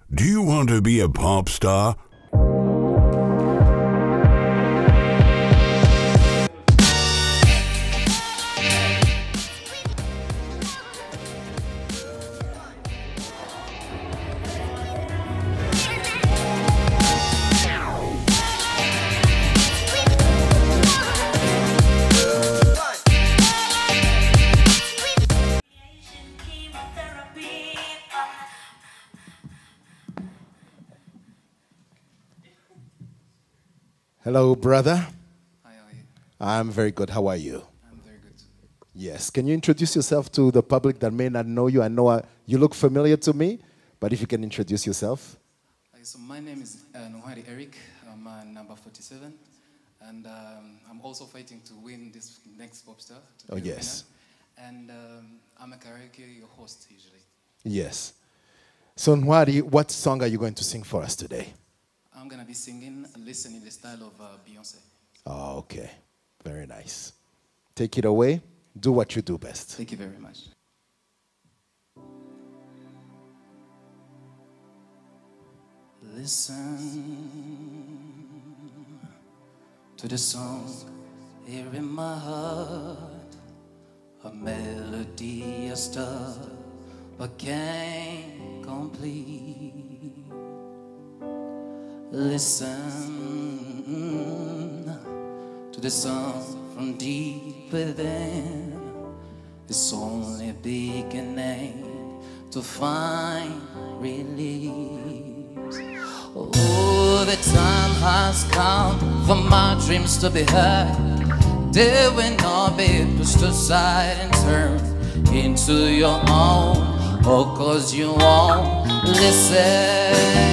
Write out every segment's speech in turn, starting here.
Do you want to be a pop star? Hello, brother. Hi, how are you? I'm very good. How are you? I'm very good. Yes. Can you introduce yourself to the public that may not know you? I know you look familiar to me, but if you can introduce yourself. So my name is Nohari Eric. I'm number 47. And I'm also fighting to win this next pop star. Oh, yes. And I'm a karaoke host usually. Yes. So, Nwari, what song are you going to sing for us today? I'm going to be singing Listen in the style of Beyonce. Oh, okay. Very nice. Take it away. Do what you do best. Thank you very much. Listen to the song here in my heart, a melody, a star, but can't complete. Listen to the song from deep within. It's only beginning to find relief. Oh, the time has come for my dreams to be heard. They will not be pushed aside and turned into your own. Oh, 'cause you won't listen.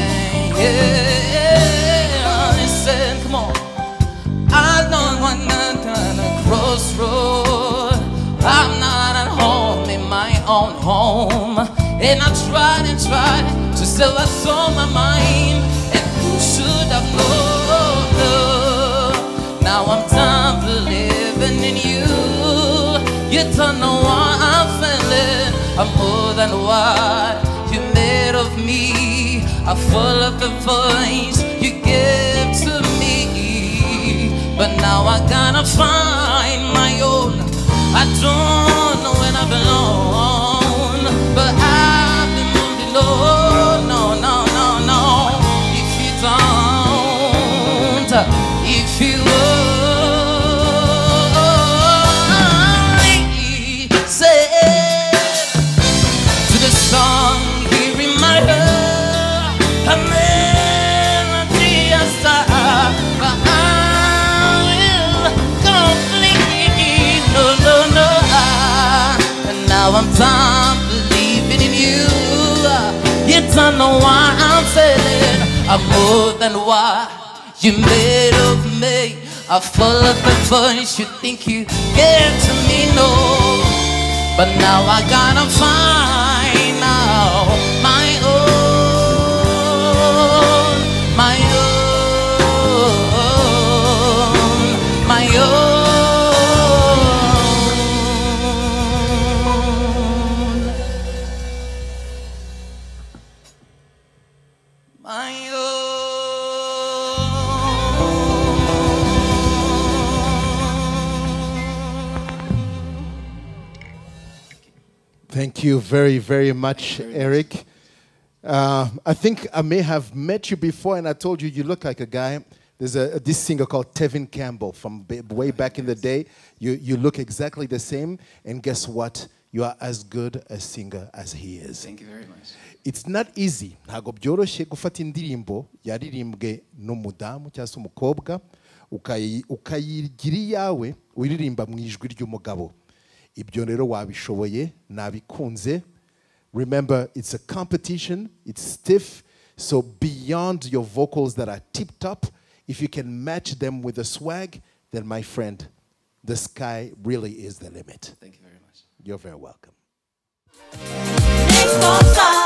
Yeah, listen, come on. I don't want that kind of crossroad. I'm not at home in my own home. And I tried to say what's on my mind. And who should have known? Now I'm done believing in you. You don't know why I'm feeling. I'm more than what you made of me. I follow the voice you gave to me. But now I gotta find my own. I don't know when I belong, but I've been moving low. No, no, no, no. If you don't, if you only say to the song here in my heart, a melody, a star, but I will complete. No, no, no. And now I'm done believing in you. You don't know why I'm failing. I'm more than what you made of me. I follow the voice you think you get to me, no. But now I gotta find out my own, my own, my own. My own. Thank you very, very much, Eric. I think I may have met you before, and I told you you look like a guy. There's this singer called Tevin Campbell from way back in the day. You look exactly the same, and guess what? You are as good a singer as he is. Thank you very much. It's not easy. Ntago byoroshye gufata indirimbo yaririmbwe n'umudamu cyangwa se umukobwa ukayigira iyawe uyiririmba mu ijwi ry'umugabo. Ibyo rero wabishoboye nabikunze. Remember, it's a competition. It's stiff. So beyond your vocals that are tip-top, if you can match them with a swag, then my friend, the sky really is the limit. Thank you very much. You're very welcome. Next